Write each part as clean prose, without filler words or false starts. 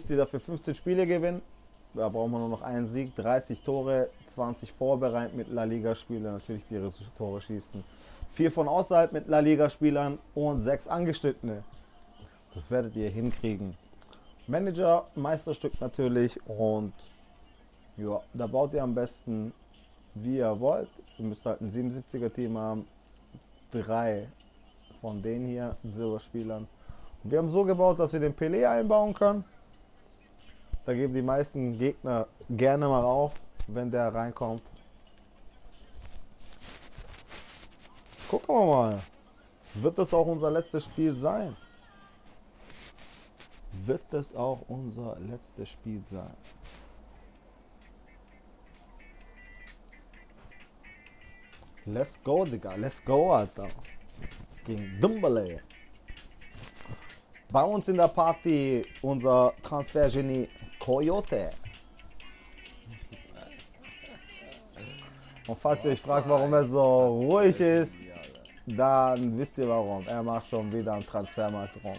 Teams, die dafür 15 Spiele gewinnen. Da brauchen wir nur noch einen Sieg, 30 Tore, 20 vorbereitet mit La Liga-Spielern, natürlich die ihre Tore schießen. 4 von außerhalb mit La Liga-Spielern und 6 Angeschnittene. Das werdet ihr hinkriegen. Manager, Meisterstück natürlich und ja, da baut ihr am besten wie ihr wollt. Ihr müsst halt ein 77er Team haben. 3 von denen hier Silberspielern. Und wir haben so gebaut, dass wir den Pelé einbauen können. Da geben die meisten Gegner gerne mal auf, wenn der reinkommt. Gucken wir mal. Wird das auch unser letztes Spiel sein? Wird das auch unser letztes Spiel sein? Let's go, Digga. Let's go, Alter. Gegen Dumbele. Bei uns in der Party unser Transfergenie Coyote. Und falls ihr euch fragt, warum er so ruhig ist, dann wisst ihr warum. Er macht schon wieder am Transfermarkt rum.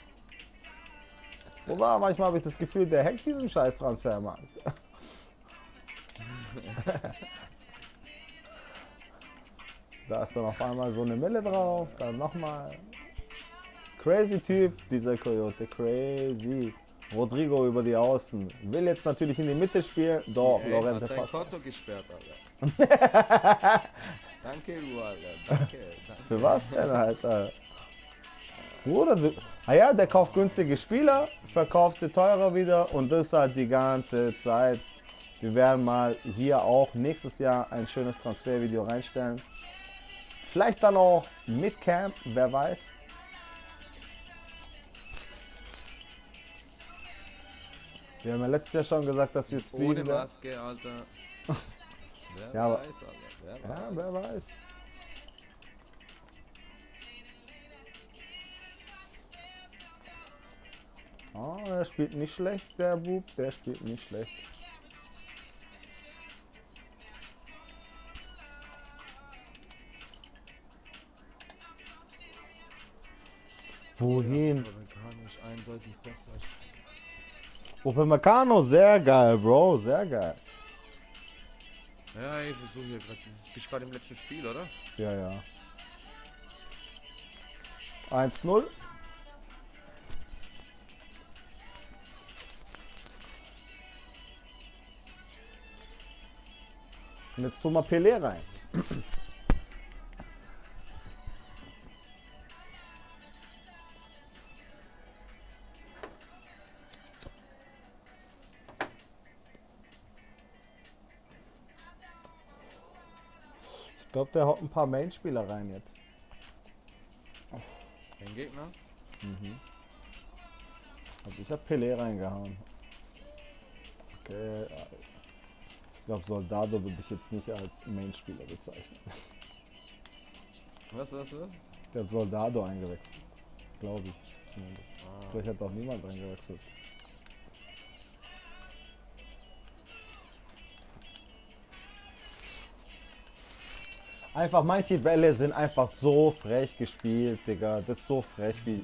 Wobei, manchmal habe ich das Gefühl, der hackt diesen scheiß Transfermarkt. Da ist dann auf einmal so eine Mille drauf, dann nochmal. Crazy Typ, dieser Coyote, crazy. Rodrigo über die Außen. Will jetzt natürlich in die Mitte spielen. Doch, Ey, Lorente hat dein passt. Konto gesperrt, Alter. Danke, du, Alter. Danke. Für was denn, Alter? Bruder, du. Ah ja, der kauft günstige Spieler, verkauft sie teurer wieder und das halt die ganze Zeit. Wir werden mal hier auch nächstes Jahr ein schönes Transfervideo reinstellen. Vielleicht dann auch mit Camp, wer weiß. Wir haben ja letztes Jahr schon gesagt, dass wir Ohne streamen werden. Maske, Alter. Wer Ja, aber- weiß, Alter. Wer Ja, weiß. wer weiß. Oh, er spielt nicht schlecht, der Bub, der spielt nicht schlecht. Wohin? Amerikanisch eindeutig besser. Upamecano, sehr geil, Bro, sehr geil. Ja, ich versuche hier gerade. Bist gerade im letzten Spiel, oder? Ja, ja. 1-0. Und jetzt tun wir Pelé rein. Ich glaube, der haut ein paar Main-Spieler rein jetzt. Ein Gegner? Also ich habe Pelé reingehauen. Okay. Ich glaube, Soldado würde ich jetzt nicht als Main-Spieler bezeichnen. Was? Der hat Soldado eingewechselt. Glaube ich. Zumindest. Ah. Vielleicht hat auch niemand eingewechselt. Einfach manche Bälle sind einfach so frech gespielt, Digga. Das ist so frech wie.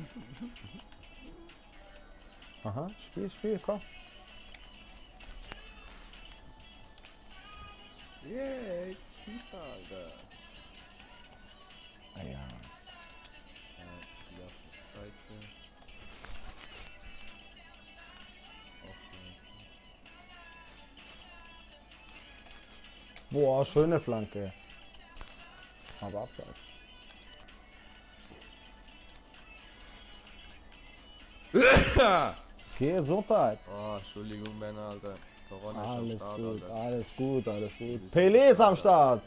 Aha, Spiel, komm. Yeah, it's FIFA, Alter. Ah ja. Ja, Scheiße. Auch scheiße. Boah, schöne Flanke. Aber abseits. Gesundheit. Oh, Entschuldigung, Männer, Alter. Corona ist am Alles Start, gut, Alter. alles gut, alles gut. ist Pelé ist am Start.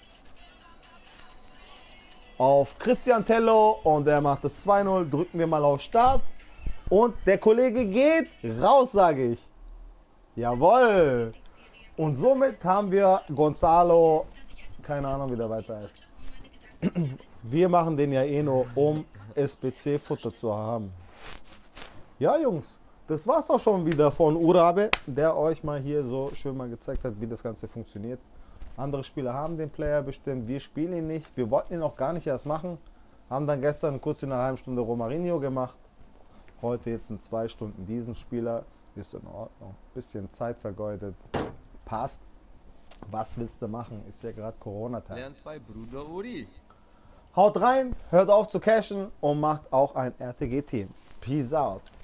Auf Christian Tello und er macht das 2-0. Drücken wir mal auf Start. Und der Kollege geht raus, sage ich. Jawohl. Und somit haben wir Gonzalo, keine Ahnung, wie der weiter ist. Wir machen den ja eh nur, um SBC-Futter zu haben. Ja, Jungs, das war's auch schon wieder von Urabe, der euch mal hier so schön mal gezeigt hat, wie das Ganze funktioniert. Andere Spieler haben den Player bestimmt, wir spielen ihn nicht. Wir wollten ihn auch gar nicht erst machen. Haben dann gestern kurz in einer halben Stunde Romarinho gemacht. Heute jetzt in 2 Stunden diesen Spieler. Ist in Ordnung. Bisschen Zeit vergeudet. Passt. Was willst du machen? Ist ja gerade Corona-Zeit. Lernt bei Bruder Uri. Haut rein, hört auf zu cashen und macht auch ein RTG-Team. Peace out.